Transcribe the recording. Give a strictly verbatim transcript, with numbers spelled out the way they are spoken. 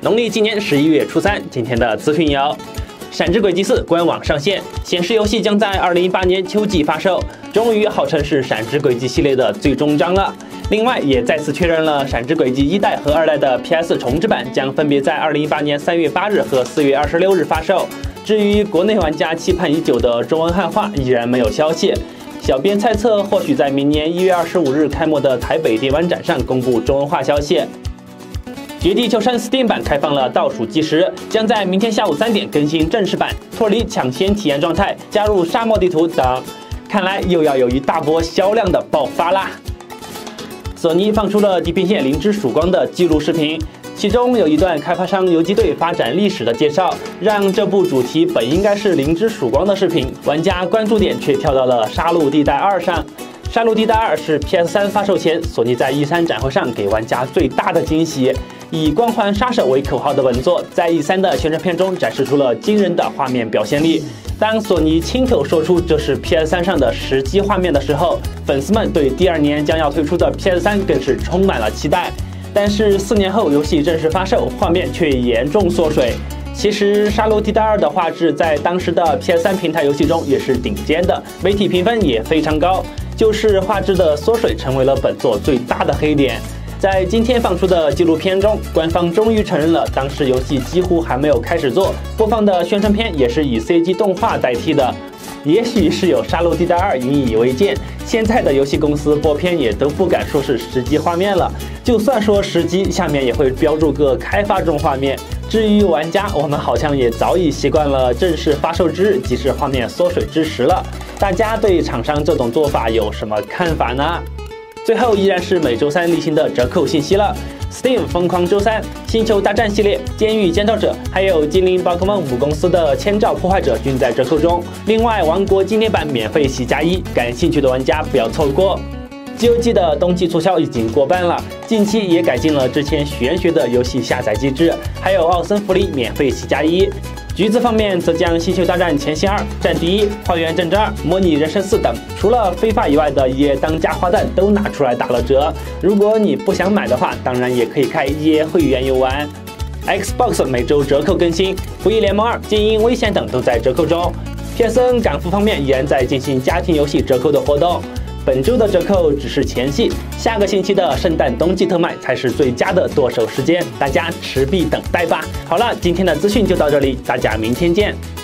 农历今年十一月初三，今天的资讯有：《闪之轨迹四》官网上线，显示游戏将在二零一八年秋季发售，终于号称是《闪之轨迹》系列的最终章了。另外，也再次确认了《闪之轨迹》一代和二代的 P S 重置版将分别在二零一八年三月八日和四月二十六日发售。至于国内玩家期盼已久的中文汉化，依然没有消息。小编猜测，或许在明年一月二十五日开幕的台北电玩展上公布中文化消息。绝地求生 Steam 版开放了倒数计时，将在明天下午三点更新正式版，脱离抢先体验状态，加入沙漠地图等。看来又要有一大波销量的爆发啦！索尼放出了《地平线：零之曙光》的记录视频，其中有一段开发商游击队发展历史的介绍，让这部主题本应该是《零之曙光》的视频，玩家关注点却跳到了《杀戮地带二》上。《杀戮地带二》是 P S 三 发售前，索尼在 E 三 展会上给玩家最大的惊喜。以光环杀手为口号的本作，在 E 三 的宣传片中展示出了惊人的画面表现力。当索尼亲口说出这是 P S 三 上的实际画面的时候，粉丝们对第二年将要推出的 P S 三更是充满了期待。但是四年后游戏正式发售，画面却严重缩水。其实《杀戮地带二》的画质在当时的 P S 三 平台游戏中也是顶尖的，媒体评分也非常高。就是画质的缩水成为了本作最大的黑点。在今天放出的纪录片中，官方终于承认了当时游戏几乎还没有开始做，播放的宣传片也是以 C G 动画代替的。也许是有《杀戮地带二》引以为戒，现在的游戏公司播片也都不敢说是实际画面了，就算说实机，下面也会标注个开发中画面。至于玩家，我们好像也早已习惯了正式发售之日即是画面缩水之时了。大家对厂商这种做法有什么看法呢？最后依然是每周三例行的折扣信息了。Steam 疯狂周三，星球大战系列、监狱监造者，还有精灵宝可梦母公司的千兆破坏者均在折扣中。另外，王国经典版免费喜加一，感兴趣的玩家不要错过。G O G 的冬季促销已经过半了，近期也改进了之前玄学的游戏下载机制，还有奥森福利免费喜加一。橘子方面则将《星球大战前线二》、《战地一》、《花园战争二》、《模拟人生四》等除了非法以外的 E A 当家花旦都拿出来打了折。如果你不想买的话，当然也可以开 E A 会员游玩。Xbox 每周折扣更新，《服役联盟二》、《剑鹰危险》等都在折扣中。P S N 港服方面依然在进行家庭游戏折扣的活动。本周的折扣只是前戏，下个星期的圣诞冬季特卖才是最佳的剁手时间，大家持币等待吧。好了，今天的资讯就到这里，大家明天见。